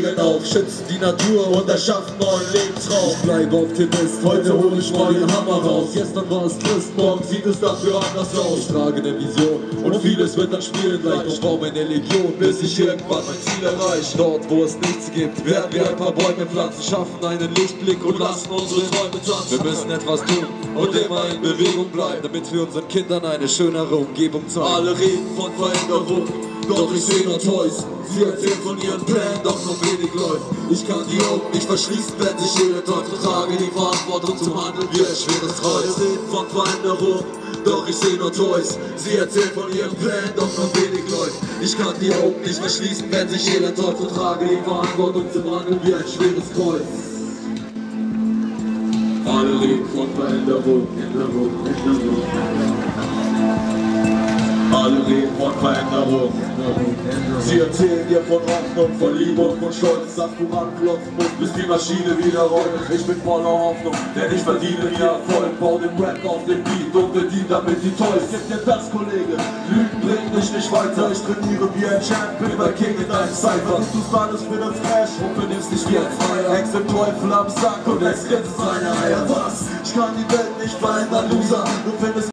Regeln auf, schützen die Natur und erschaffen neuen Lebensraum. Ich bleib Optimist, heute hol ich mal den Hammer raus. Gestern war es trist, morgen sieht es dafür anders aus. Ich trage eine Vision und vieles wird dann spielen gleich. Ich baue meine Legion, bis ich irgendwann mein Ziel erreiche. Dort, wo es nichts gibt, werden wir ein paar Bäume pflanzen, schaffen einen Lichtblick und lassen unsere Träume tanzen. Wir müssen etwas tun und immer in Bewegung bleiben, damit wir unseren Kindern eine schönere Umgebung zeigen. Alle reden von Veränderung, doch ich sehe nur Toys. Sie erzählen von ihren Plänen, doch noch wenig läuft. Ich kann die Augen nicht verschließen, wenn sich jeder Teufel trage die Verantwortung zum Handeln wie ein schweres Kreuz. Alle reden von Veränderung, doch ich sehe nur Toys. Sie erzählen von ihren Plänen, doch noch wenig läuft. Ich kann die Augen nicht verschließen, wenn sich jeder Teufel trage die Verantwortung zum Handeln wie ein schweres Kreuz. Alle reden von Veränderung, alle reden von Veränderung. Sie erzählen dir von Hoffnung, von Liebe und von Stolz, dass du ranklopfen musst, bis die Maschine wieder rollt. Ich bin voller Hoffnung, denn ich verdiene mir Erfolg. Bau den Rap auf den Beat und bedien damit die Toys. Gib dir das, Kollege, Lügen bringt mich nicht weiter. Ich trainiere wie ein Champ, bin bei King in deinem Cypher. Du tust alles für das Cash und benimmst dich wie ein Freier. Ex im Teufel am Sack und Ex grinst seine Eier. Was? Ich kann die Welt nicht verändern, Loser. Du findest